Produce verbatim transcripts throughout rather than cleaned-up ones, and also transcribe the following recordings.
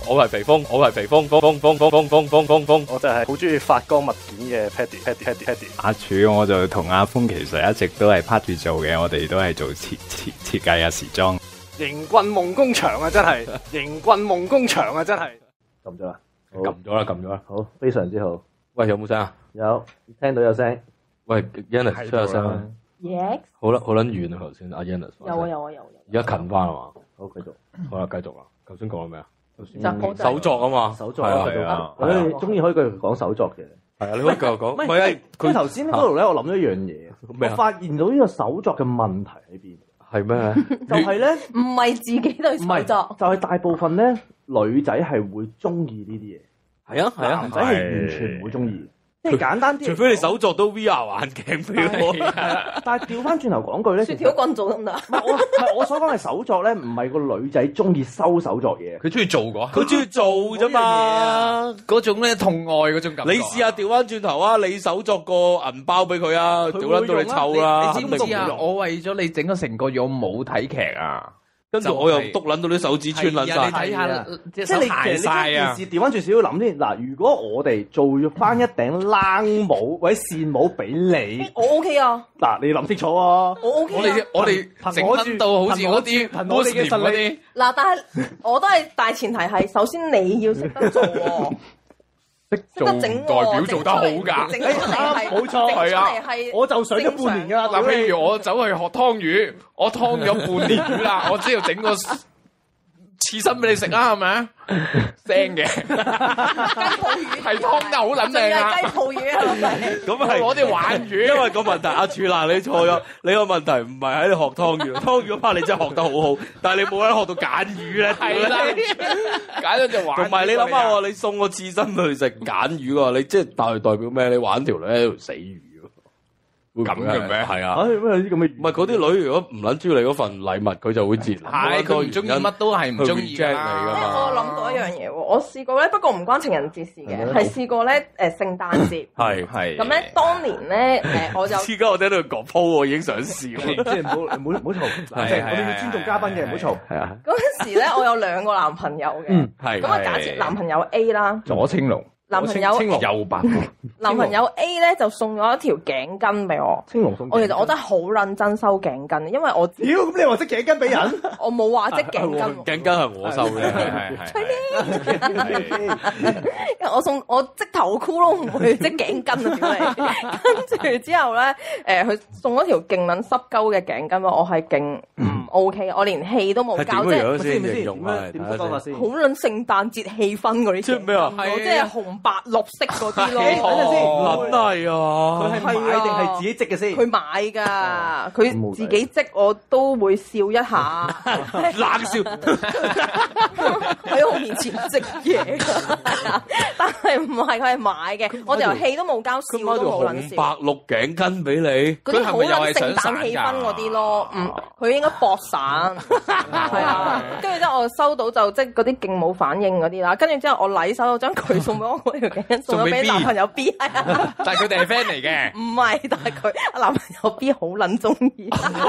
我係肥風，我係肥風，風風風風風風風風風， 我就係好中意發光物件嘅 Paddy Paddy Paddy Paddy。 阿柱我就同阿峰其實一直都係 part 住做嘅，我哋都係做設設設計啊時裝。 營棍夢工場啊，真係營棍夢工場啊，真係。 撳咗啦， 撳咗啦，撳咗啦。 好，非常之好。 喂，有冇聲啊？ 有，聽到有聲。 喂 ，Yannis 出下聲啦。 Yes。 好啦，好撚遠啊！頭先阿 Yannis。 有啊有啊有啊。 而家近翻啊嘛。 好，繼續。 好啦，繼續啦。頭先講咗咩啊？ 就手作啊嘛。 手作啊， 係啊。我哋中意可以繼續講手作嘅。 係啊，你可以繼續講。 唔係啊，佢頭先嗰度咧，我諗咗一樣嘢， 咩啊？ 我發現到呢個手作嘅問題喺邊？ 係咩？ 就係咧， 唔係自己對手作， 就係大部分咧女仔係會中意呢啲嘢。 係啊係啊， 男仔係完全唔會中意。即係簡單啲， 除非你手作都 V R 眼鏡俾我。 但係調翻轉頭講句咧， 雪條棍做得唔得？ 唔係我係我所講嘅手作咧，唔係個女仔中意收手作嘢， 佢中意做嗰， 佢中意做啫嘛。 嗰種咧痛愛嗰種感覺。 你試下調翻轉頭啊！你手作個銀包俾佢啊，調撚到你臭啦！ 你知唔知啊？我為咗你整咗成個月，我冇睇劇啊。 跟住我又篤撚到啲手指穿撚晒， 你睇下， 即係你其實呢件事調翻轉少少諗先。嗱，如果我哋做翻一頂冷帽或者線帽俾你， 我 OK 啊。 嗱，你諗清楚啊！ 我 OK 啊。 我哋我哋整得到好似嗰啲憑我哋嘅實力。 嗱，但係我都係大前提係，首先你要識得做喎。識得整代表做得好㗎， 整出嚟係冇錯， 係啊， 我就上咗半年㗎啦。 嗱，譬如我走去學湯魚，我湯咗半年魚啦，我只要整個刺身俾你食啦，係咪啊？腥嘅， 雞泡魚係湯得好撚靚啊！ 雞泡魚啊， 咁係攞啲鯇魚， 因為個問題阿柱嗱，你錯咗，你個問題唔係喺度學湯魚，湯魚嗰 part 你真係學得好好，但係你冇喺學到揀魚咧， 係啦，揀咗隻鯇魚。 同埋你諗下喎，你送個刺身去食揀魚喎，你即係代代表咩？你玩條女係條死魚。 咁嘅咩？ 係啊， 唉，咩有啲咁嘅？ 唔係嗰啲女，如果唔撚中意你嗰份禮物，佢就會自然係佢唔中意乜都係唔中意㗎嘛。 我諗到一樣嘢喎，我試過咧，不過唔關情人節事嘅，係試過咧誒聖誕節。 係係。 咁咧當年咧誒，我就而家我聽到佢講鋪，我已經想笑。 即係唔好唔好唔好嘈，我哋要尊重嘉賓嘅，唔好嘈。 係啊。 嗰陣時咧，我有兩個男朋友嘅。 係。 咁啊，假設男朋友 A 啦， 左青龍。 男朋友右白， 男朋友 A 咧就送咗一條頸巾俾我。 青龍送。 我其實我真係好撚真收頸巾，因為我屌咁你話織頸巾俾人？ 我冇話織頸巾。 頸巾係我收嘅，係係係。我送我織頭箍都唔會織頸巾啊！屌你！跟住之後咧，誒佢送咗條勁撚濕鳩嘅頸巾，我係勁唔 OK，我連氣都冇交，即係先形容啊？ 點方法先？ 好撚聖誕節氣氛嗰啲。 即係咩啊？ 即係紅白綠色嗰啲咯。 等陣先， 撚係啊！ 佢係買定係自己織嘅先？ 佢買㗎，佢自己織我都會笑一下， 冷笑喺我面前織嘢，但係唔係佢係買嘅，我條氣都冇交，笑都冇撚笑。 白綠頸巾俾你， 嗰啲好撚聖誕氣氛嗰啲咯，嗯，佢應該薄散，係啊，跟住之後我收到就即係嗰啲勁冇反應嗰啲啦，跟住之後我禮手就將佢送俾我嗰條頸巾送咗俾男朋友 B， 但係佢哋係 friend 嚟嘅， 唔係，但係佢男朋友 B 好撚中意。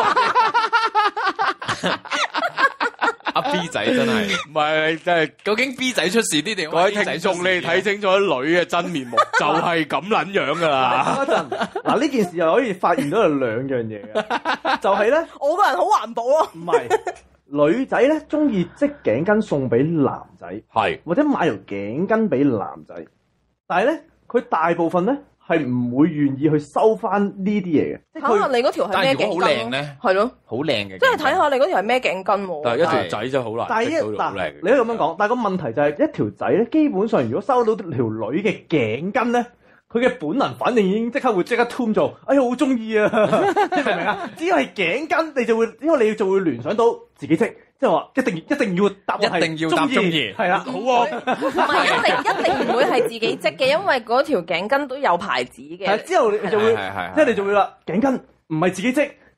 阿 B 仔真係唔係，真係究竟 B 仔出事啲定？各位聽眾，你哋睇清楚啲女嘅真面目，就係咁撚樣噶啦。 嗰陣嗱呢件事又可以發現到有兩樣嘢嘅，就係咧， 我個人好環保咯。 唔係女仔咧中意織頸巾送俾男仔， 係或者買條頸巾俾男仔，但係咧佢大部分咧係唔會願意去收翻呢啲嘢嘅。 睇下你嗰條係咩頸巾？ 但係如果好靚咧， 係咯， 好靚嘅。 即係睇下你嗰條係咩頸巾喎。 但係一條仔真係好難， 但係一嗱，你可以咁樣講，但係個問題就係一條仔咧，基本上如果收到條女嘅頸巾咧，佢嘅本能反應已經即刻會即刻 tune 做，哎呀好中意啊！你明唔明啊？只要係頸巾，你就會因為你就會聯想到自己織。即係話一定一定要答一定要答中意， 係啦，好喎。 唔係一定一定唔會係自己織嘅，因為嗰條頸巾都有牌子嘅。 係之後你就會，即係你就會啦，頸巾唔係自己織，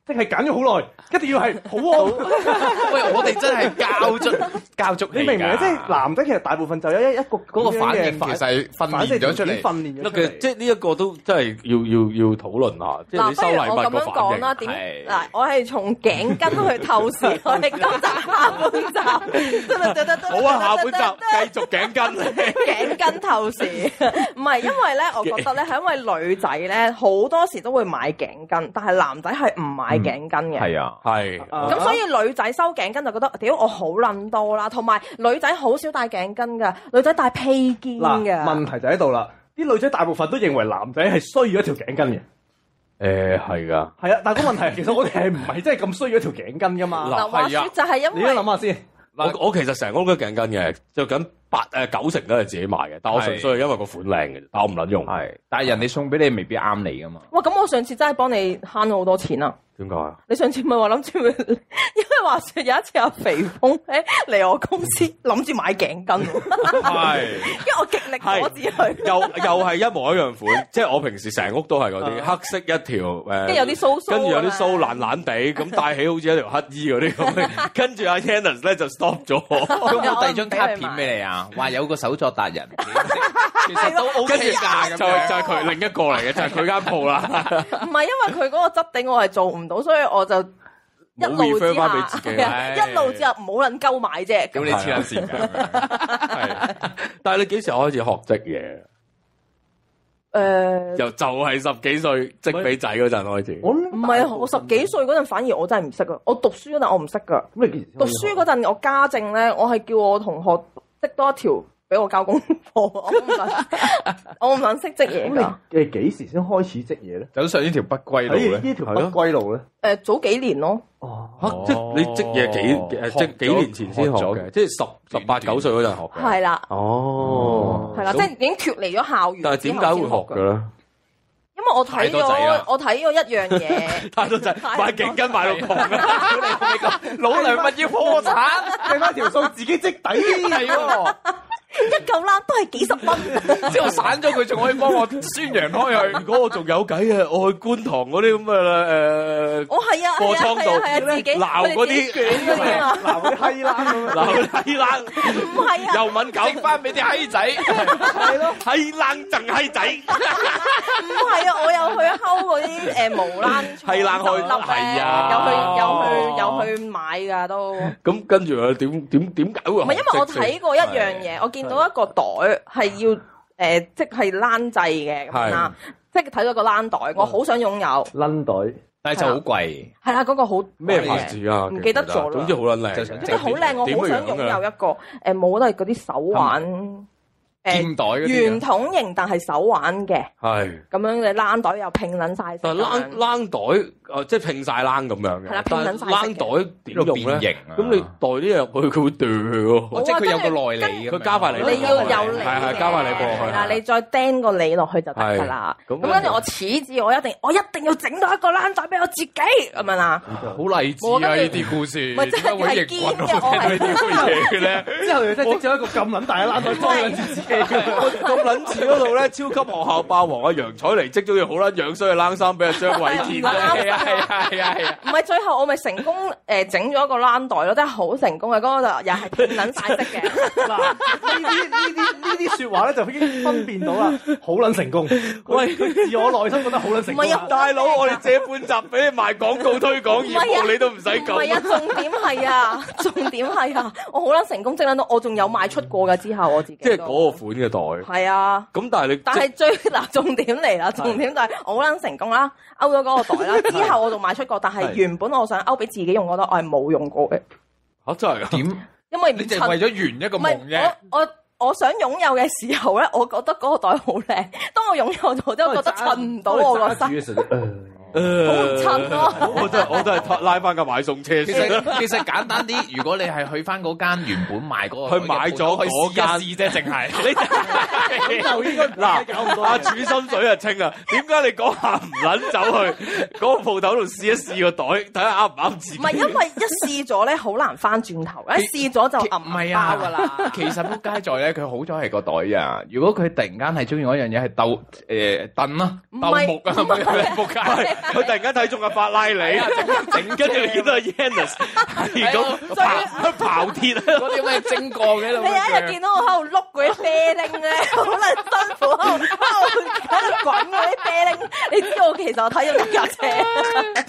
即係揀咗好耐，一定要係好安。 喂，我哋真係交足交足氣㗎， 你明唔明？即係男仔其實大部分就有一一個嗰個反應其實係訓練咗出嚟。 訓練咗出其實嚟。 即係呢一個都真係要要要討論下，即係嗱， 你收禮不如我咁物個反樣講啦， 應。 點係嗱？我係從頸巾去透視，我哋今集下半集。 好啊，下半集繼續頸巾。 頸巾透視，唔係因為咧，我覺得咧係因為女仔咧好多時都會買頸巾，但係男仔係唔買頸巾嘅。 係啊， 係咁所以女仔收頸巾就覺得，屌我好撚多啦，同埋女仔好少戴頸巾㗎，女仔戴披肩嗱， 㗎。 問題就喺度啦。啲女仔大部分都認為男仔係需要一條頸巾嘅。 誒係㗎。 係啊，但係個問題係其實我哋係唔係真係咁需要一條頸巾㗎嘛？ 嗱，話係啊説就係因你而家為諗下先。 我我其實成屋都頸巾嘅，着緊八誒九成都係自己買嘅，但我純粹係因為個款靚嘅，但我唔撚用。 係，但係人哋送俾你未必啱你噶嘛。 哇！咁我上次真係幫你慳咗好多錢啊！ 點解啊？ 你上次咪話諗住，因為話説有一次阿肥峰咧嚟我公司諗住買頸巾喎， 係。 因為我極力阻止佢。 又又係一模一樣款，即係我平時成屋都係嗰啲黑色一條誒， 跟住有啲鬚鬚跟住有啲啊鬚爛爛地，咁戴起好似一條乞衣嗰啲咁。跟住阿 Yannis 咧就 stop 咗我， 有冇遞張卡片俾你啊？話有個手作達人，其實都 OK 跟住㗎，咁就樣就係佢另一個嚟嘅，就係佢間鋪啦。 唔係因為佢嗰個質地我係做唔到，所以我就一路之冇 refer 返俾下自己係啊一路之下唔好撚鳩買啫。 咁你黐撚線㗎。 係，但係你幾時開始學織嘢？ 誒， 又就係十幾歲織俾仔嗰陣開始。 我唔係啊，我十幾歲嗰陣反而我真係唔識啊！我讀書嗰陣我唔識噶， 咁你幾時讀書嗰陣我家政咧，我係叫我同學織多一條俾我交功課，我唔撚，我唔撚識織嘢㗎。 咁你誒幾時先開始織嘢咧？ 走上呢條不歸路喺咧， 呢條不歸路咧？ 誒早幾年咯， 哦， 嚇！即係你織嘢幾誒學織幾年前先學學嘅，即係十十八九歲嗰陣學嘅。 係啦， 哦， 係啦，即係已經脫離咗校園。 但係點解會學嘅？咧？ 因為我睇太多仔啦咗，我睇咗一樣嘢， 太多仔買頸巾買到窮啊！ 老娘咪要破產， 計翻條數自己織底。 係喎。 一嚿攬都係幾十蚊。 之後散咗佢，仲可以幫我宣揚開去。 如果我仲有計啊，我去觀塘嗰啲咁嘅誒我係啊，係啊， 貨倉度係啊，係啊，自己鬧嗰啲佢哋自己捲嗰啲啊， 嗱，嗰啲閪啦咁樣。 嗱閪冷， 唔係啊， 又敏感整翻俾啲閪仔， 係咯， 閪冷贈閪仔， 唔係啊，我有去睺嗰啲誒無欄係冷去粒係啊有去有去有去買㗎都。唔咁跟住啊點點點解會學係因為我織先睇過一樣嘢，我見到一個袋係要誒，即係欄製嘅咁樣啦，即係睇到個欄袋，我好想擁有。 撚袋。 但係就好貴。 係啦，嗰個好咩牌子啊？ 唔記得咗啦總之好撚靚， 就想即係好靚，我好想擁有一個誒，冇都係嗰啲手環誒劍袋嗰啲圓啊。 筒型，但係手環嘅係。 咁樣嘅欄袋又拼撚晒但係冷冷袋，誒即係拼晒冷咁樣嘅。 係啦但係拼撚晒冷袋點用咧？ 變形啊咁你袋啲嘢入去，佢會掉喎。 哦即係佢有個內裏咁樣佢加塊嚟你要有理係係加塊嚟過去。 係啦，你再釘個理落去就得㗎啦。 係咁咁跟住我始至我一定我一定要整到一個欄袋俾我自己咁樣啦。 好勵志啊！呢啲故事咪真係點解會係逆運堅嘅，我呢係啲嘢嘅咧？ 之後又真係織咗一個咁撚大嘅冷袋裝緊住自己。 咁撚似嗰度咧，超級學校霸王啊楊采妮織咗條好撚樣衰嘅冷衫俾阿張偉健唔啱咧。 係啊係啊係啊係啊！ 唔係最後我咪成功誒整咗一個欄袋咯，真係好成功嘅。嗰個就又係拼撚晒色嘅。 嗱，呢啲呢啲呢啲説話咧就已經分辨到啦，好撚成功。喂，佢自我內心覺得好撚成功唔係啊啦。 大佬，我哋借半集俾你賣廣告推廣業唔係啊務，你都唔使唔係啊， 咁。 重點係啊，重點係啊，我好撚成功整撚到，我仲有賣出過㗎之後我自己都。 即係嗰個款嘅袋。 係啊。 咁但係你但係最嗱重點嚟啦，重點就係我好撚成功啦，勾咗嗰個袋啦，之後我仲賣出過，但係原本我想勾俾自己用嗰袋，我係冇用過嘅， 嚇真係㗎？ 點？ 因為唔襯你就係為咗圓一個唔係夢啫。 我我我想擁有嘅時候咧，我覺得嗰個袋好靚，當我擁有咗之後，覺得襯唔到我個身， 嘅時候， 好唔襯咯。 我真係我都係拉翻架買餸車其先。 實其實簡單啲，如果你係去翻嗰間原本賣嗰個， 去買咗去嗰間試一試啫，淨係你就應該嗱，阿主心水啊清啊，點解你講下唔撚走去嗰個鋪頭度試一試個袋，睇下啱唔啱自己？ 唔係因為一試咗咧，好難翻轉頭，一試咗就唔揞係包㗎啦。 啊，其實撲街在咧，佢好彩係個袋啊！如果佢突然間係中意嗰樣嘢係鬥誒凳啦、 唔係鬥木啊， 唔係撲街佢突然間睇中阿法拉利，整跟住見到阿 Yannis 係咁刨刨鐵啊！ 嗰啲咩精鋼嘅度。 你有一日見到我喺度碌嗰啲啤鈴咧，好撚辛苦，喺度喺度滾嗰啲啤鈴，你知我其實我睇咗架車。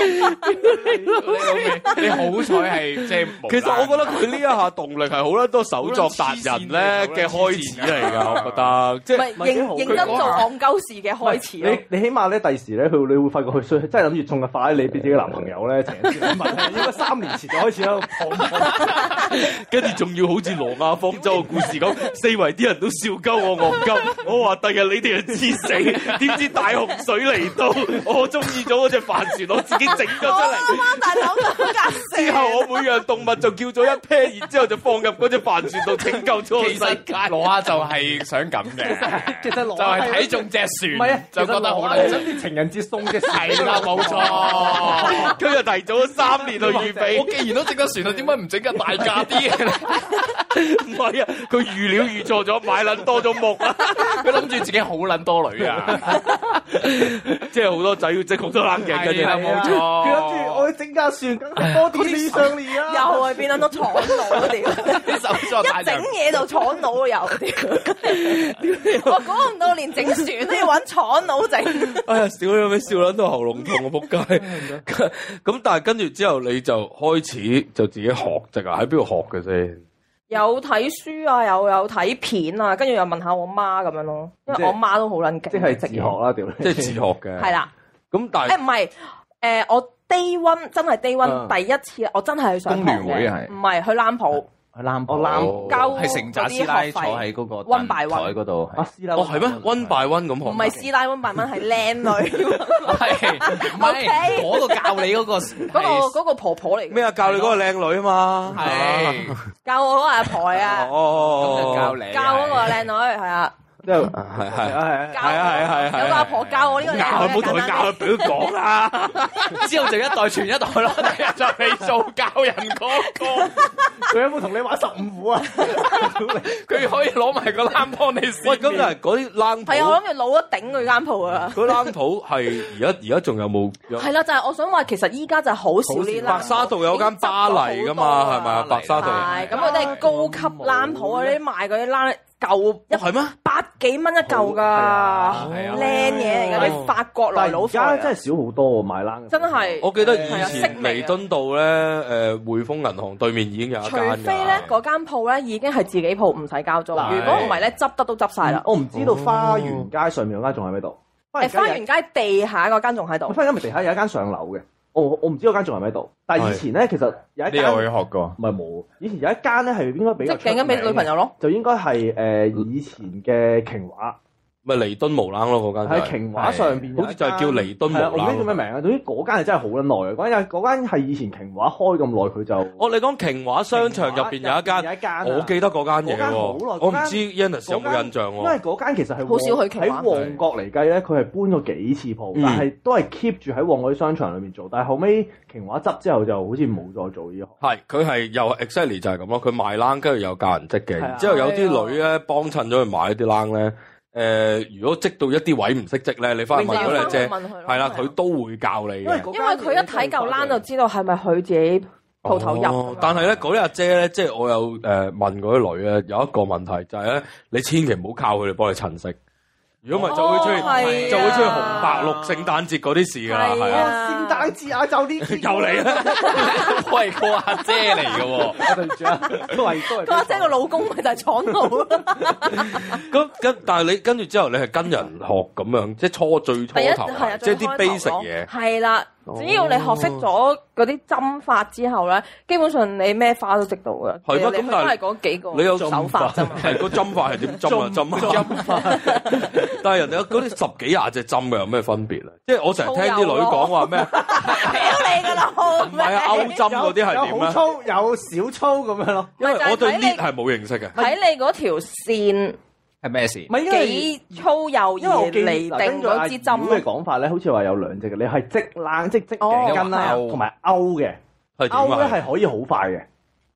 你好彩係即係， 其實我覺得佢呢一下動力係好撚多手作達人咧嘅開始嚟㗎，我覺得即係唔係認認真做戇鳩事嘅開始咯。 你你起碼咧第時咧，佢你會發覺佢衰，真係諗住送個法拉利俾自己男朋友咧，情人節禮物係應該三年前就開始喺度放， 跟住仲要好似羅亞方舟嘅故事咁，四圍啲人都笑鳩我戇鳩，我話第日你哋就知死，點知大洪水嚟到，我中意咗嗰隻帆船，我自己整咗出嚟。 啱大佬咁架之後我每樣動物就叫咗一 pair， 然之後就放入嗰隻帆船度拯救咗個世界。 羅亞就係想咁嘅， 其實羅就係睇中隻唔係啊船，，就覺得好撚撚想啲情人節送嘅係啦，冇錯。 佢就提早咗三年去預備。 我既然都整咗船啦，點解唔整架大架啲嘅咧？ 唔係啊，佢預料預錯咗，買撚多咗木啊！ 佢諗住自己好撚多女啊！ 即係好多仔要整好多冷鏡，跟住係啦冇錯佢諗住我要整架船，梗係多啲呢上嚟啊！ 又係變咗都闖腦屌！ 啲手作大一整人嘢就闖腦又屌！我估唔到連整船都要揾闖腦整。 哎呀，少咗咩笑撚到喉嚨痛啊！仆街！咁但係跟住之後你就開始就自己學啫啊？喺邊度學嘅先？ 有睇書啊，又有睇片啊，跟住又問下我媽咁樣咯，因為我媽都好撚勁， 即係自學啦，屌你！ 即係自學嘅。 係啦。 咁但係誒唔係誒，我 day one 真係 day one 嗯第一次，我真係去上堂工聯會嘅， 係唔係去攬鋪去攬我攬交係成扎嗰啲師奶坐學費喺嗰個 one by 台 one 嗰度。 阿師奶， 哦係咩？one by one 咁學？ 唔係師奶温百蚊，係靚女。 係唔係 OK 嗰個教你嗰個嗰個嗰個婆婆嚟嘅， 咩啊？教你嗰個靚女啊嘛。 係教我嗰個阿婆啊， 哦， 咁就教你教嗰個靚女係啊， 即係係係係係教係係係係有個阿婆教我呢個靚女拗，唔好同佢拗，俾佢講啦。 之後就一代傳一代咯，第日就你做教人嗰個， 佢有冇同你玩十五虎啊？ 佢可以攞埋個籃幫你試。 喂，咁但係嗰啲冷係啊，我鋪， 諗住老咗頂佢間鋪啊。 嗰冷鋪係而家而家仲有冇？有係啦，就係我想話，其實依家就係好少呢啲白沙道有間巴黎噶嘛，係咪啊？白沙道係咁，佢都係高級冷鋪嗰啲賣嗰啲冷舊一哦係咩？ 百幾蚊一嚿㗎， 係啊靚嘢嚟㗎，啲法國來佬貨但係而家嚟㗎真係少好多喎，買冷。 真係。 我記得以係啊前識味啊彌敦道咧，誒匯豐銀行對面已經有一除間非咧㗎。 嗰間鋪咧已經係自己鋪，唔使交租。如嗱果唔係咧，執得都執晒啦。 我唔知道花園街上面嗰間仲喺咪度？ 誒，花園街地下嗰間仲喺度。 花園街咪地下有一間上樓嘅，我我唔知嗰間仲喺咪度。但係以前咧，其實有一間你有去學過？ 唔係冇，以前有一間咧係應該比較即係勁緊俾女朋友咯。 就應該係誒以前嘅瓊華， 咪彌敦無冷咯，嗰間就係喺瓊華上邊有一間， 好似就係叫彌敦無係啊我唔知冷叫咩名啊。總之嗰間係真係好撚耐嘅，嗰間嗰間係以前瓊華開咁耐，佢就哦，你講瓊華商場入邊有一有間， 一間啊我記得嗰間嘢嗰間好耐喎，我唔嗰間知 Yannis 有冇印象因為喎。 嗰間其實係好少去瓊華喺旺角嚟計咧，佢係搬過幾次鋪， 嗯但係都係 keep 住喺旺角啲商場裏面做。但係後尾瓊華執之後，就好似冇再做呢行。 係，佢係又 exactly 就係咁咯。佢賣冷，跟住有教人織嘅， 係啊然之後有啲女咧幫襯咗去買啲冷咧。誒，如果織到一啲位唔識織咧，你翻去問嗰隻姐， 問佢咯係啦，佢都會教你嘅。 因為佢一睇嚿冷就知道係咪佢自己鋪頭入哦。但係咧，嗰啲阿姐咧，即係我有誒問嗰啲女咧，有一個問題就係咧，你千祈唔好靠佢哋幫你襯色。如果唔係就會出現， 哦係啊就會出現紅白綠聖誕節嗰啲事㗎啦，係啊。 啊聖誕節啊，就呢啲又嚟啦！ 喂，個阿姐嚟嘅喎， 我對唔住啊，都係都係。 佢阿姐個老公咪就係闖佬咯。 咁跟，但係你跟住之後，你係跟人學咁樣，即係初最初第一頭係啊， 即係啲 basic 嘢。 係啦，只要你學識咗嗰啲針法之後咧，基本上你咩花都織到㗎。 係咩其實你咁但係都係嗰幾個你有手法啫嘛。 係個針法係點針啊？針啊！但係人哋有嗰啲十幾廿隻針嘅有咩分別咧？即係我成日聽啲女講話咩？ 屌你㗎啦， 唔係啊，歐針嗰啲係點咧？ 有好粗，有少粗咁樣咯。 因為我對咪就係睇你 knit 係冇認識嘅。 睇你嗰條線係咩事唔？係因為幾粗幼因為我記而嚟定嗰支針嘅講法咧，好似話有兩隻嘅，你係織冷即係織頸巾啦， 哦同埋勾嘅。 係點啊？ 勾咧係可以好快嘅，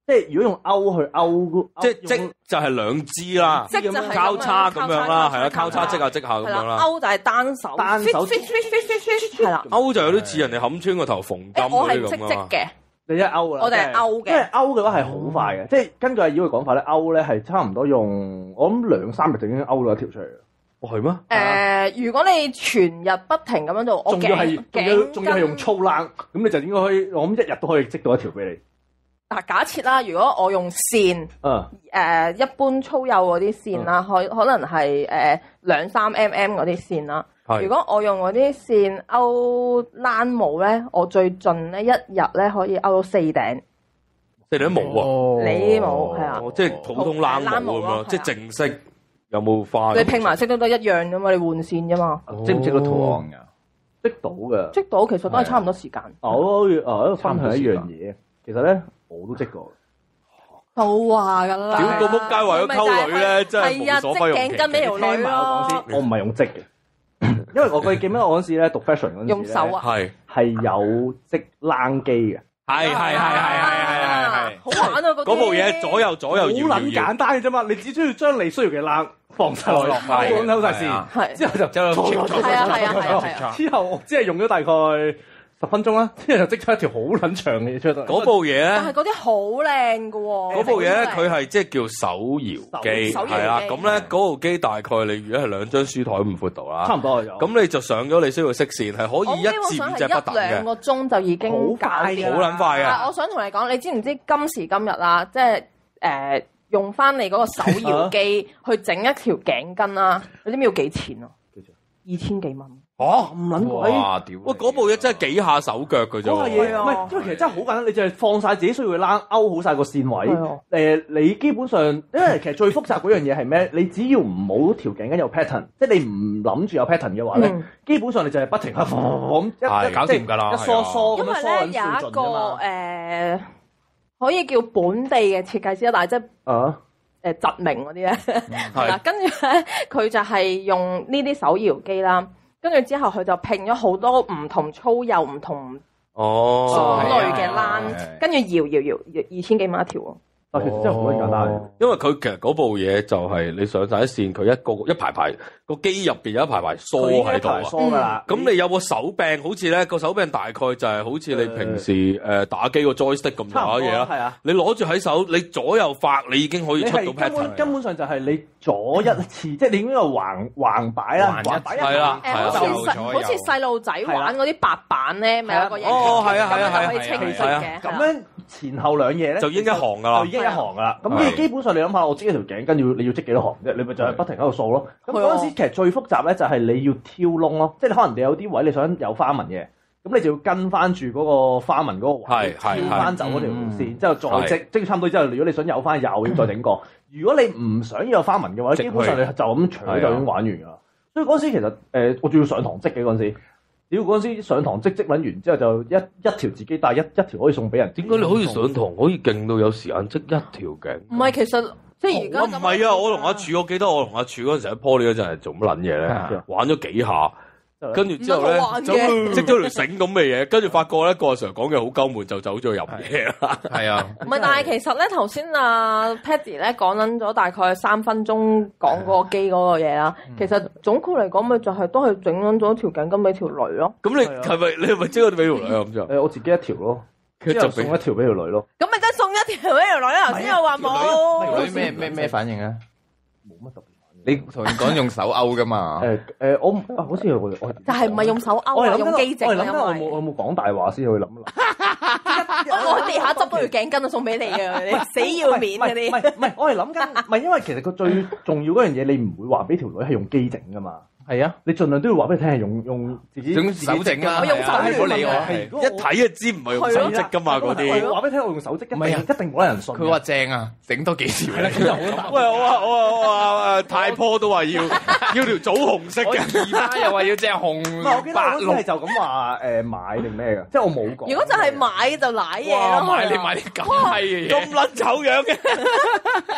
即係如果用勾去勾， 即係織就係兩支啦， 織就係交叉咁樣啦，係啦，交叉織下織下咁係啦， 樣啦。 勾就係單手， 單手係啦。 勾就有啲似人哋冚穿個頭縫金誒我嗰啲係唔識織咁啊。 嘅， 你一勾啦， 我哋係勾嘅因為勾嘅話係好快嘅，即係根據阿妖嘅講法咧，勾咧係差唔多用我諗兩三日就已經勾咗一條出嚟啦。 哦，係咩？ 誒，如果你全日不停咁樣做，我仲要係仲要頸仲要係用粗冷，咁你就應該可以，我諗一日都可以織到一條俾你。 嗱，假設啦，如果我用線， 嗯， 誒一般粗幼嗰啲線啦，可可能係誒兩三 mm 嗰啲線啦。 係如果我用嗰啲線勾冷帽咧，我最盡咧一日咧可以勾到四頂。 即係你啲毛啊？ 哦你啲毛係啊哦，即係普通冷毛咁冷毛咯樣，即係正式有冇花？ 你拼埋色都得一樣啫嘛，你換線啫嘛， 織唔織到圖案㗎？ 織到嘅。 織到其實都係差唔多時間。 我我喺度分享一樣嘢，其實咧我都織過。 都話㗎啦， 屌個仆街為咗溝女咧，真係係啊， 無所不用其織頸巾俾條女聽埋我講咯， 先，我唔係用織嘅，因為我記記得我嗰陣時咧讀 fashion 嗰陣時用手啊， 係係有織冷機嘅， 係係係係係係係。 好玩啊！嗰嗰部嘢左右左右好搖搖搖撚簡，單嘅啫嘛，你只需要將你需要嘅冷放晒落去， 放落去放好晒線係啊， 係之後就之後就係係啊係啊係啊係啊， 之後我只係用咗大概十分鐘啦，之後就織出一條好撚長嘅嘢出嚟。 嗰部嘢咧但係。嗰啲好靚㗎喎， 嗰部嘢咧，佢係即係叫手搖機， 手手搖機係啦。咁咧嗰部機大概你如果係兩張書台咁闊度啦， 差唔多有。 咁你就上咗你需要色線，係可以一至五隻不等嘅， 一兩個鐘就已經搞掂好撚快嘅。 但係我想同你講，你知唔知今時今日啦，即係誒用翻你嗰個手搖機去整一條頸巾啦，你知唔知要幾錢啊？ 幾錢？ 二千幾蚊。 嚇咁撚貴？ 哇！屌， 喂，嗰部嘢真係幾下手腳嘅啫喎。 嗰下嘢係啊唔係，因為其實真係好簡單，你就係放晒自己需要嘅冷，勾好晒個線位。 係啊誒，你基本上，因為其實最複雜嗰樣嘢係咩？你只要唔好條頸巾有 pattern，即係你唔諗住有 pattern 嘅話咧， 嗯基本上你就係不停咁咁一係一搞掂㗎啦一梳梳咁因為樣梳緊咧有一個掃盡㗎嘛。 誒可以叫本地嘅設計師啦，但係即係啊， 誒疾名嗰啲咧，係啦，跟住咧佢就係用呢啲手搖機啦，跟住之後佢就拼咗好多唔同粗幼、唔同種哦， 類嘅係啊係啊冷，跟住搖搖搖搖二千幾蚊一條喎。 但其實真係好撚簡單嘅。 因為佢其實嗰部嘢就係你上晒啲線，佢一個一排排個機入邊有一排排梳佢已經喺度啊一排。梳㗎啦。 咁你有個手柄，好似咧個手柄大概就係好似你平時誒打機個 joystick 咁差唔多打嘢啦。 係啊。 你攞住喺手，你左右發，你已經可以出到你係根本 pattern。 根本上就係你左一次，即係你應該係橫橫擺啦， 橫一橫擺一係啦誒， 係啊好似右左細好似右細路仔玩嗰啲白板咧，咪有個嘢哦係啊係啊係啊咁就可以清晰係啊嘅。 咁樣前後兩嘢咧， 就已經一行㗎啦就已經一行㗎啦。咁係你基本上你諗下，我織一條頸巾要你要織幾多行啫？你咪就係不停喺度掃咯。咁係啊嗰陣時其實最複雜咧就係你要挑窿咯，即係你可能你有啲位你想有花紋嘅，咁你就要跟翻住嗰個花紋嗰個位， 係係挑翻走嗰條嗯線，之後再織，織差唔多之後，如果你想有翻，又要再整過。如果你唔想要有花紋嘅話， 織基本上你就咁除就已經玩完㗎啦。所以嗰陣時其實誒，我仲要上堂織嘅嗰陣時。屌嗰陣時上堂織織撚完之後就一一條自己帶，一一條可以送俾人。 點解你可以上堂可以勁到有時間織一條頸？ 唔係，其實即係而家我唔係啊！我同阿柱，我記得我同阿柱嗰陣時喺 Poly 嗰陣係做乜撚嘢咧啊？ 玩咗幾下，跟住之後咧唔係好玩嘅就織咗條繩咁嘅嘢，跟住發覺咧個阿 Sir 講嘅好鳩悶，就走咗去飲嘢啦。 係啊， 唔係，但係其實咧頭先阿 Paddy 咧講緊咗大概三分鐘講嗰個機嗰個嘢啦。其實總括嚟講，咪就係都係整緊咗條頸巾俾條女咯。 咁你係咪你係咪織咗俾條女啊？咁就誒我自己一條咯， 佢就俾之後送一條俾條女咯。 咁咪即係送一條俾條女啦。頭先又話條冇女。咩咩咩反應啊？ 冇乜特別。 你同人講用手勾噶嘛？ 誒誒，我啊好似我我就係唔係用手勾啊？ 我係諗緊用機整我係諗緊我啊，因為冇我冇講大話先去諗啦。 我喺地下執到條頸巾啊，送俾你嘅，你死要面嗰唔係啲。 唔係，我係諗緊，唔係因為其實個最重要嗰樣嘢，你唔會話俾條女係用機整噶嘛。 係啊， 你盡量都要話俾佢聽係用用自己用手整啊！ 我用手係啊嚟唔好理我。 係如果一睇就知唔係用手織噶嘛嗰我啲。 話俾你聽，我用手織，一定唔係啊一定冇人信嘅。 佢話正啊，整多幾條。係啦， 喂，我話我話我話誒太婆都話要要條棗紅色嘅。 二媽又話要隻紅唔係，我記得我白綠嗰時係。就咁話誒買定咩嘅，即係我冇講。 如果就係買就賴嘢哇！ 咯。 買你買啲咁閪嘅嘢。 咁撚醜樣嘅，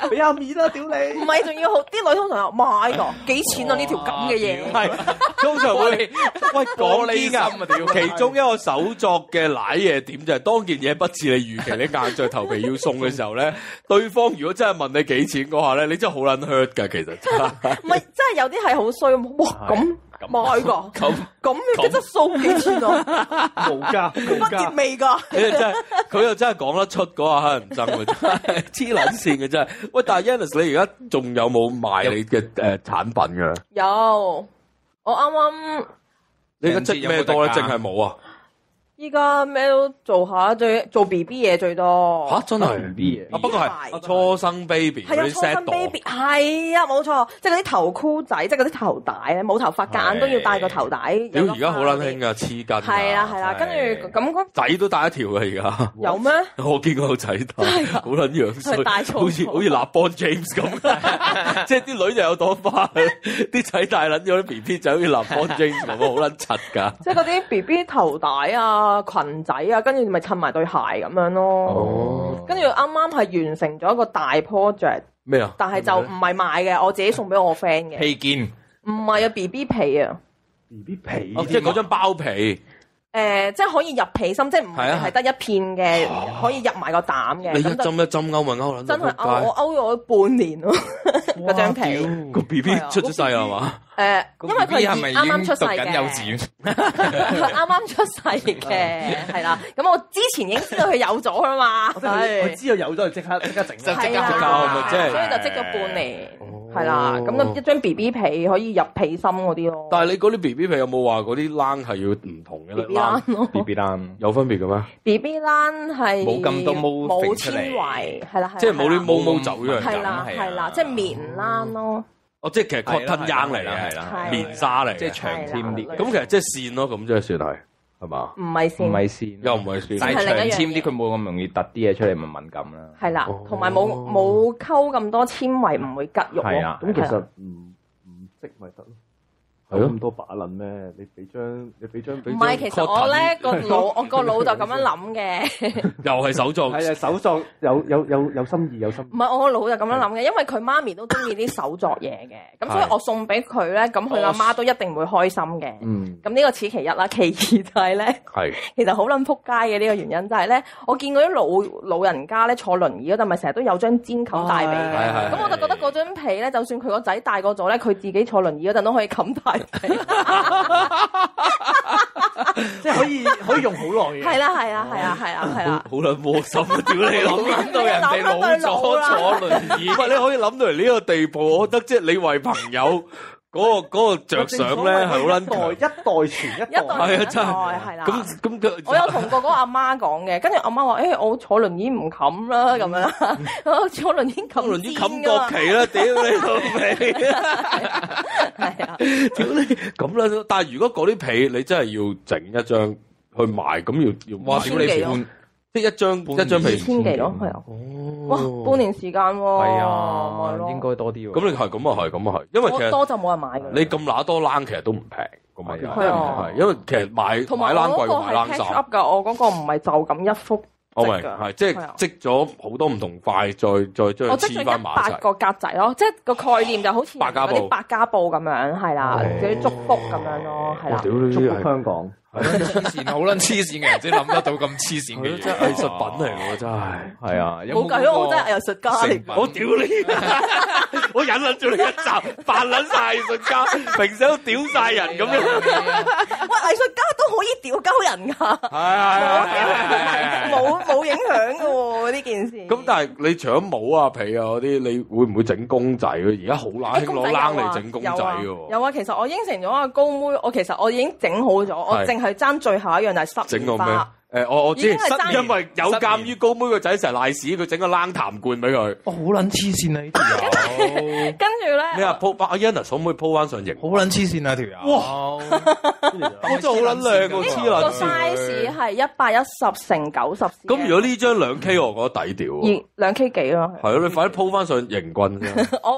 俾阿面啦，屌你！ 唔係，仲要好啲女通常話買㗎，幾錢啊呢條咁嘅嘢？ 係通常會喂講啲玻璃心啊屌其中一個手作嘅舐嘢點就係當件嘢不似你預期，你硬着頭皮要送嘅時候咧，對方如果真係問你幾錢嗰下咧，你真係好撚 hurt 㗎，其實真係。 唔係，真係有啲係好衰，哇咁買㗎， 咁咁嘅質素幾錢啊？ 無價無畢業價， 未㗎？ 你真係佢又真係講得出嗰下乞人憎喎，真係黐撚線嘅真係。喂，但係 Yannis 你而家仲有冇賣你嘅誒產品㗎？ 有，我啱啱你而家積咩多咧？淨係冇啊？ 依家咩都做下，最做 B B 嘢最多。 吓真係 B 嘢啊，不過係初生 baby 係啊， 嗰啲初 set 生度。 baby 係啊，冇錯，即係嗰啲頭箍仔，即係嗰啲頭帶咧，冇頭髮夾硬都要戴個頭帶。 屌而家好撚興㗎，黐筋㗎。 係啦係啦，跟住咁嗰仔都戴一條㗎而家。 有咩？ 我見過個仔戴，好撚樣衰， 係大錯好似好似立邦 James 咁，即係啲女就有朵花，啲仔戴撚咗啲 B B 仔好似立邦 James 咁，好撚柒㗎。 即係嗰啲 B B 頭帶啊、裙仔啊，跟住咪襯埋對鞋咁樣咯。 哦， 跟住啱啱係完成咗一個大 project， 咩啊？ 但係就唔係賣嘅，我自己送俾我 friend 嘅。 披肩， 唔係啊 B B 皮啊， B B 皮哦，即係嗰張包皮， 誒，即係可以入皮心，即係唔係啊係得一片嘅，可以入埋個膽嘅。 你一咁就針一針勾咪勾撚真係勾我勾咗半年咯，嗰張皮。 個 B B 出咗世係嘛？ 誒，因為佢係咪已啱啱出世經讀緊幼嘅， 稚園？ 佢啱啱出世嘅，係啦。咁我之前已經知道佢有咗啦嘛， 我真係我知道有咗就即刻即刻整啦。 係啦， 即刻咪即係所以就積咗半年，係啦。咁咁一張 B B 皮可以入皮心嗰啲咯。 但係你嗰啲 B B 皮有冇話嗰啲冷係要唔同嘅咧 B B 欄咯 B B 單有分別嘅咩？ ，B B 欄係冇咁多毛冇揈出嚟纖維，係啦，係啦即係冇啲毛毛冇走出嚟係啦係啊係啦，即係棉欄咯， 哦，即係其實 cotton yarn 嚟係啦嘅， 係啦係棉紗嚟嘅， 即係長添啲， 咁其實即係線咯，咁即係算係係嘛？ 唔係線， 唔係線， 又唔係線， 但係係另一樣長纖啲，佢冇咁容易突啲嘢出嚟，咪敏感啦。 係啦哦， 同埋冇冇溝咁多纖維，唔會拮肉咯。 係啊咁其實唔唔織咪得咯。 係咯咁多把撚咩？你俾張你俾張俾唔係，其實我咧個腦，我個腦就咁樣諗嘅。 又係手作， 係啊，手作有有有有心意有心意。 唔係我個腦就咁樣諗嘅，因為佢媽咪都中意啲手作嘢嘅，咁所以我送俾佢咧，咁佢阿媽都一定會開心嘅。 嗯， 咁呢個此其一啦，其二就係咧， 係其實好撚撲街嘅呢個原因就係咧，我見嗰啲老老人家咧坐輪椅嗰陣，咪成日都有張氈冚大髀係係嘅，咁我就覺得嗰張被咧，就算佢個仔大個咗咧，佢自己坐輪椅嗰陣都可以冚大髀。 即係可以可以用好耐嘅。 係啦係啦係啊係啊係啊， 好撚窩心啊！屌你老母！ 諗到人哋老咗坐輪椅， 唔係你可以諗到嚟呢個地步，我覺得即係你為朋友嗰個嗰個着想咧係好撚強一代一代傳一代。 一代係啊真係係啦。 咁咁佢我有同過嗰個阿媽講嘅，跟住阿媽話：，誒、我坐輪椅唔冚啦，咁樣，我坐輪椅冚輪椅冚氈㗎嘛國旗啦！屌你老味！ 係啊， 屌你咁啦！但係如果嗰啲被你真係要整一張去賣，咁要要哇！屌你千幾咯半即係一張一張被二千幾咯，係啊，哇，半年時間喎， 係咪啊， 咯應該多啲喎。 咁你係咁啊係咁啊係，因為其實多多就冇人買㗎啦。 你咁揦多冷，其實都唔平個問題係啊係，因為其實買同買冷貴埋我嗰個係過買冷 catch 衫。 up 㗎，我嗰個唔係就咁一幅我明織㗎係即係係啊織咗好多唔同塊，再再將佢我織咗黐翻埋一齊。 一百個格仔咯，即係個概念就好似百家布嗰啲百家布咁樣，係啦，嗰啲祝福咁樣咯，係啦。 屌你祝福係香港。 黐線，好撚黐線嘅人先諗得到咁黐線嘅嘢， 真係藝術品嚟喎，真係。 係啊，有冇冇計咯，我真係藝術家嚟成品。 我屌你！我忍撚咗你一集，扮撚晒藝術家，平時都屌晒人咁樣。 喂，藝術家都可以屌鳩人㗎。 係冇冇影響嘅喎呢件事。 咁但係你除咗帽啊、被啊嗰啲，你會唔會整公仔嘅？而家好冷興攞冷嚟整公仔嘅喎。 有啊，其實我應承咗阿高妹，我其實我已經整好咗，我淨係爭最後一樣就係濕整個咩棉花。？ 誒，我我知， 已經係爭因為有鑑於高妹個仔成日賴屎，佢整個冷痰罐俾佢。 哦，好撚黐線啊！呢條友， 跟住咧， 你話鋪翻阿 Yannis 可唔可以鋪翻上型？ 好撚黐線啊！條友，哇！ 我真係好撚靚喎，黐個撚 size 線。 係一百一十乘九十。 咁如果呢張兩 K，我覺得抵屌喎。 二兩 K 幾咯？ 係咯，你快啲鋪翻上型棍先。 我我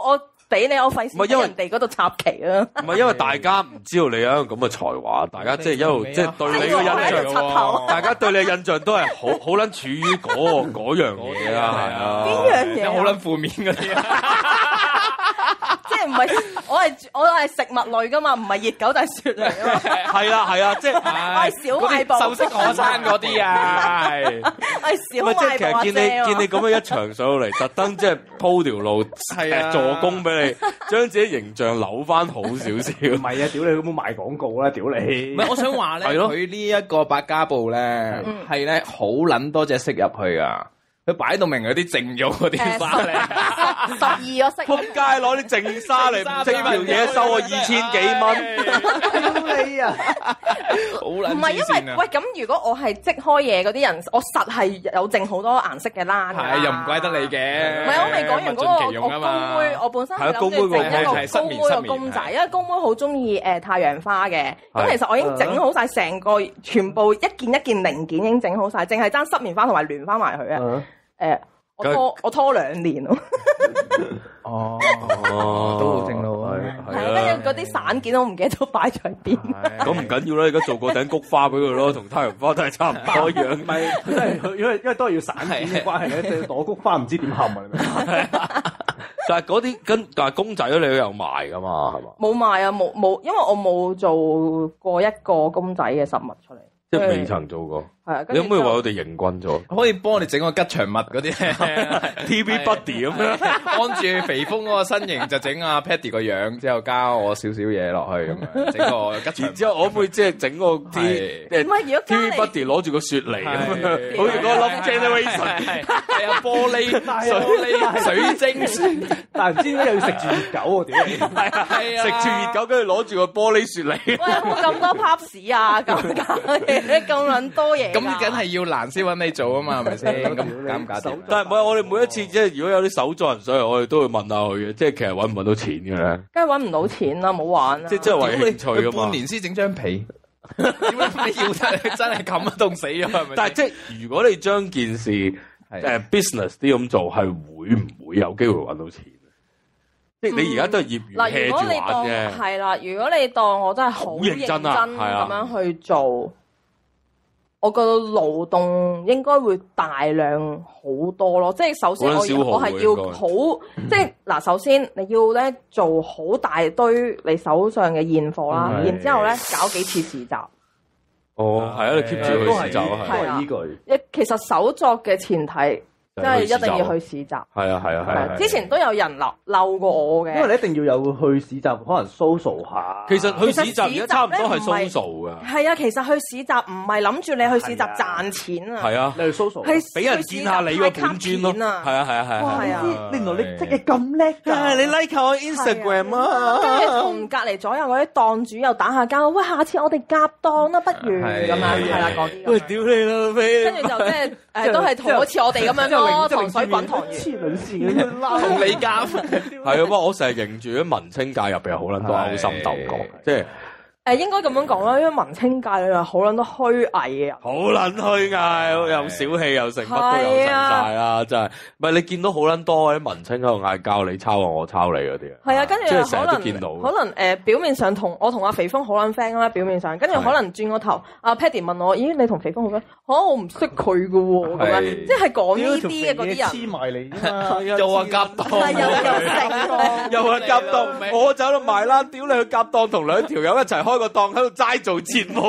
俾你，我費事唔係因為喺人哋嗰度插旗啊！ 唔係因為大家唔知道你有一個咁嘅才華，大家即係一路即係對你嘅印象插頭， 大家對你嘅印象都係好好撚處於嗰嗰樣嘢啊，係啊， 邊樣嘢啊？ 好撚負面嗰啲啊！ 即係唔係我係我係食物類噶嘛，唔係熱狗就係雪嚟啊嘛。 係啦係啦，即係我係小賣部壽司果餐嗰啲啊，係我係小唔係即係其實賣部阿見姐啊嘛你見你咁樣一場上到嚟，特登即係鋪條路係啊誒助攻俾你，將自己形象扭翻好少少。 唔係啊，屌你，咁樣賣廣告啦，屌你！ 唔係，我想話咧， 係咯佢呢一個百家布咧，係咧好撚多隻色入去噶。佢擺到明嗰啲淨肉嗰啲沙咧， 十二個色。 仆街攞啲淨沙嚟，唔整條嘢收我二千幾蚊。 屌你啊！ 好撚唔係因為喂咁，如果我係即開嘢嗰啲人，我實係有剩好多顏色嘅欄㗎。 係又唔怪得你嘅。 唔係我未講完嗰個我我公妹，我本身係諗住整一個公妹嘅公仔，因為公妹好中意誒太陽花嘅。咁其實我已經整好晒成個，全部一件一件零件已經整好晒，淨係爭濕棉花同埋聯翻埋佢啊。誒，我拖我拖兩年咯。 哦， 哦， 都好正路啊！ 係啊，跟住嗰啲散件我唔記得咗擺在邊。 咁唔緊要啦，而家做個頂菊花俾佢咯，同太陽花都係差唔多樣。 唔係，因為因為因為都係要散件嘅關係咧，即係攞菊花唔知點冚啊！你明唔明？ 但係嗰啲跟但係公仔咧，你都有賣噶嘛？係嘛？ 冇賣啊，冇冇，因為我冇做過一個公仔嘅實物出嚟。 即係未曾做過。 係啊， 你可唔可以為我哋營軍咗可以幫我哋整個吉祥物嗰啲 ？T V Buddy 咁樣， 按住肥峰嗰個身形就整阿 Paddy 個樣，之後加我少少嘢落去咁樣，整個吉祥物。 然之後我可唔可以即係整個 T 誒唔係如果 T V 加你 Buddy 攞住個雪梨咁樣， 係好似嗰個 Love Generation。 係係啊，玻璃水璃水晶， 但係唔知點解又要食住熱狗喎？屌你！ 係啊， 係啊食住熱狗，跟住攞住個玻璃雪梨。 喂，有冇咁多 paps 啊？咁搞嘢，咁撚多嘢㗎。 咁梗係要難先揾你做啊嘛，係咪先？咁搞唔搞掂？ 但係唔係我哋每一次即係如果有啲手作人上嚟，我哋都會問下佢嘅，即係其實揾唔揾到錢嘅咧？ 梗係揾唔到錢啦，冇玩啦。 即係即係為興趣噶嘛佢半。年先整張被，點解你要真真係冚一棟死咗係咪？ 但係即係如果你將件事誒 business 啲咁做，係會唔會有機會揾到錢？即係你而家都係業餘嗱， hea 如果你當住玩啫。 係啦，如果你當我真係好好認真認真啊係啊咁樣去做，我個勞動應該會大量好多咯。即係首先我好撚消耗我係喎應該要好，即係嗱，首先你要咧做好大堆你手上嘅現貨啦， 係然之後咧搞幾次市集。 哦，係啊，你 keep 住都係去市集啊，係係啊依據。 一其實手作嘅前提即係一定要去市集。 係啊，係啊，係啊。係啊之前都有人鬧嬲過我嘅， 因為你一定要有去市集，可能 social 下。 其實去市集其實市集而家差唔多係咧唔係 social 噶。 係啊，其實去市集唔係諗住你去市集係啊賺錢啊， 係啊， 你去 social， 係俾人見下你個本尊咯。係啊，係啊，係啊。 係啊你原來你織嘢咁叻㗎， 你 like 我 Instagram 啊？ 跟住同隔離左右嗰啲檔主又打下交，喂，下次我哋夾檔啦，不如咁樣係啦，嗰啲咁喂， 樣。 屌你啦飛！ 跟住就即係誒，都係同好似我哋咁樣咯，糖水滾糖魚。 黐撚線嘅拉同你夾。 係啊，不過我成日認住喺文青界入邊有好撚多勾心鬥角，即係誒應該咁樣講啦，因為文青界裏面好撚多虛偽嘅人。 好撚虛偽，又小氣又成，乜都有成晒啦，真係。唔係你見到好撚多嗰啲文青喺度嗌交，你抄我，我抄你嗰啲啊。 係啊，跟住即係成日可能都見到。 可能誒表面上同我同阿肥峰好撚 friend 啦，表面上，跟住可能轉個頭，阿 Paddy 問我：咦，你同肥峰好 friend？嚇，我唔識佢嘅喎，咁樣，即係講呢啲嘅嗰啲人。 黐埋你啫嘛， 又話夾檔， 係又又成個。 又話夾檔，我走到埋啦，屌你去夾檔，同兩條友一齊開個檔喺度齋做節目。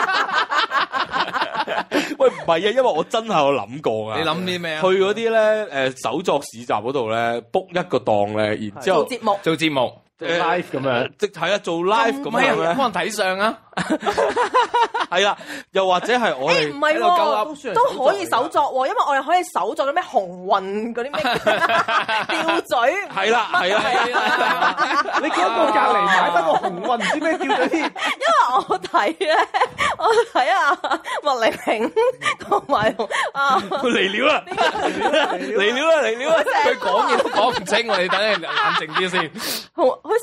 喂，唔係啊，因為我真係有諗過啊。 你諗啲咩啊？ 去嗰啲咧誒手作市集嗰度咧 book 一個檔咧，然之後做節目。 做節目， 誒 live 咁樣， 即係啊做 live 咁唔係啊， 樣咧， 可能睇相啊。 係啦，又或者係我哋誒唔係喺度鳩噏喎，都可以手作喎，因為我哋可以手作啲咩紅運嗰啲咩吊嘴。 係啦係啦係啦， 你見到個隔離買得個紅運，唔知咩叫咗添？ 因為我睇咧，我睇啊麥玲玲同埋啊嚟料啦，嚟料啦嚟料啦， 佢講嘢都講唔清，我哋等你冷靜啲先。 同佢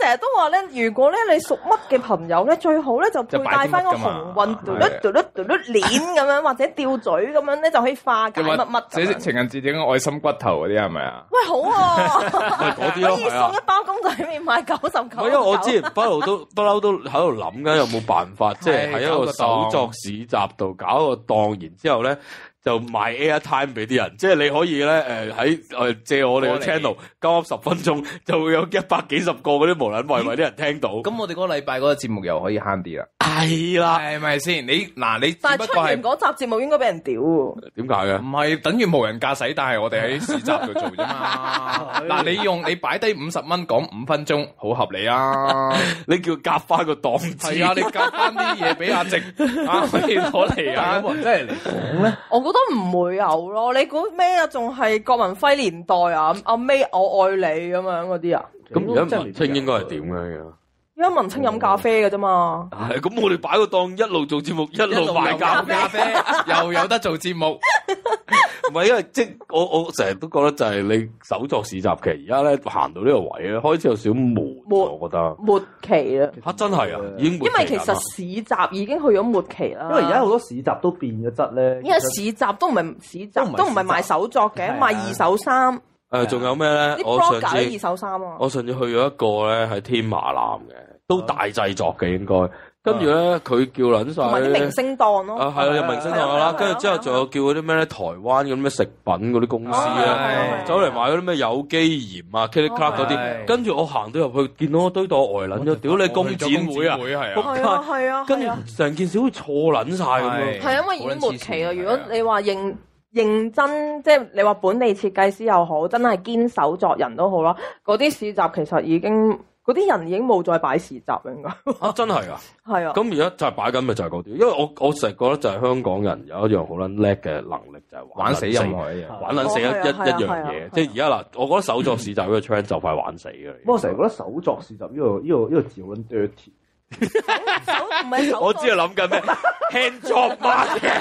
成日都話咧，如果咧你屬乜嘅朋友咧，最好咧就佩戴翻個紅運嘟嘟嘟嘟嘟嘟鏈咁樣，或者吊嘴咁樣咧，就可以化解乜乜咁寫樣。 情人節整個愛心骨頭嗰啲係咪啊？ 喂，好啊， 嗰啲咯可以送一包公仔麵賣九十九。 唔係因為我之前不嬲都不嬲都喺度諗緊有冇辦法，即係喺一個手作市集度搞一個檔，然之後咧。就賣 airtime 俾啲人，即係你可以咧誒喺誒借我哋嘅 channel 交十分鐘，就會有一百幾十個嗰啲無撚為為啲人聽到。 咁我哋嗰個禮拜嗰個節目又可以慳啲啦。 係啦， 係咪先？你嗱你只但係出完不過係嗰集節目應該俾人屌喎。 點解嘅？ 唔係等於無人駕駛，但係我哋喺市集度做啫嘛。嗱，你用你擺低五十蚊講五分鐘，好合理啊！ 你叫夾翻個檔次。 係啊，你夾翻啲嘢俾阿直啊，可以攞嚟啊！ 有冇人真係嚟講咧？ 我覺得唔會有咯，你估咩啊？仲係郭文輝年代啊？阿 May 我愛你咁樣嗰啲啊？ 咁而家文青應該係點嘅？ 而家文青飲咖啡嘅啫嘛。 係咁，我哋擺個檔一路做節目，一路賣咖啡。 咖啡，又有得做節目。 唔係，因為即係我我成日都覺得就係你手作市集期而家咧行到呢個位咧，開始有少少悶， 悶我覺得末期啦。 嚇真係啊，已經末期因為其實啦市集已經去咗末期啦。 因為而家好多市集都變咗質咧。 因為市集都唔係市集， 都唔係都唔係賣手作嘅， 係啊賣二手衫。 誒，仲有咩咧？ 啲我上 blogger 啲二次手衫啊。 我上次去咗一個咧，係天馬南嘅，都大製作嘅應該。跟住咧，佢叫撚晒同埋啲明星檔咯。 啊，係啊，有明星檔啦， 係啊跟住之後仲有叫嗰啲咩咧，台灣嗰啲咩食品嗰啲公司係咧啊， 走嚟買嗰啲咩有機鹽啊、Kitty Club 嗰啲， 係跟住我行到入去，見到一堆袋呆撚咗，屌你工展會啊！ 係啊， 係啊係啊。 跟係啊住成件事好似錯撚晒咁樣。 係因為已經末期啦。 好撚黐線如果你話認認真，即係你話本地設計師又好，真係堅手作人都好啦。嗰啲市集其實已經嗰啲人已經冇再擺市集啦，應該啊，真係啊！ 係啊。 咁而家就係擺緊咪就係嗰啲，因為我我成日覺得就係香港人有一樣好撚叻嘅能力，就係玩死撚任何一樣。 玩撚死一一哦係啊係啊一樣係啊嘢。即係而家嗱，我覺得手作市集呢個 trend 就快玩死嘅。 不過我成日覺得手作市集呢個呢個呢個字好撚 dirty。 手唔係手作。 我知道諗緊咩 hand job market。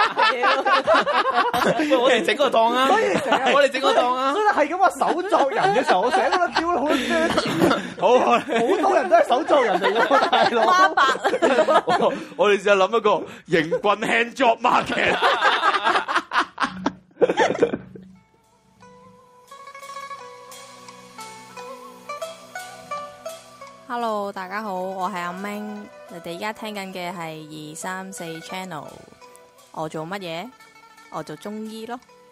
我哋整個檔啊！我哋整個檔啊！ 所以係咁話手作人嘅時候，我成日覺得屌好撚 dirty。 好， 好多人都係手作人嚟㗎，大佬。 花白。 我我哋試下諗一個刑棍 hand job market。 Hello，大家好，我係阿明，你哋而家聽緊嘅係二三四 channel。我做乜嘢？我做中醫咯。